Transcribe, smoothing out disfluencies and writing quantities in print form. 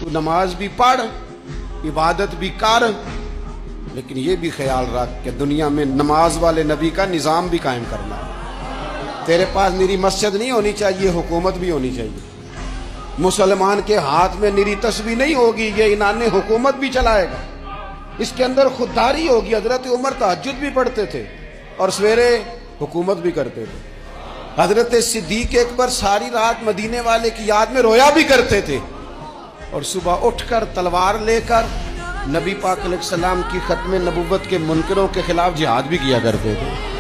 तू नमाज भी पढ़, इबादत भी कर, लेकिन ये भी ख्याल रख कि दुनिया में नमाज वाले नबी का निज़ाम भी कायम करना है। तेरे पास निरी मस्जिद नहीं होनी चाहिए, हुकूमत भी होनी चाहिए। मुसलमान के हाथ में निरी तस्बीह नहीं होगी, ये इनाने हुकूमत भी चलाएगा। इसके अंदर खुददारी होगी। हजरत उमर तहज्जुद भी पढ़ते थे और सवेरे हुकूमत भी करते थे। हजरत सिद्दीक अकबर सारी रात मदीने वाले की याद में रोया भी करते थे और सुबह उठकर तलवार लेकर नबी पाक अलैहिस्सलाम की खत्म नबुव्वत के मुनकरों के खिलाफ जिहाद भी किया करते थे।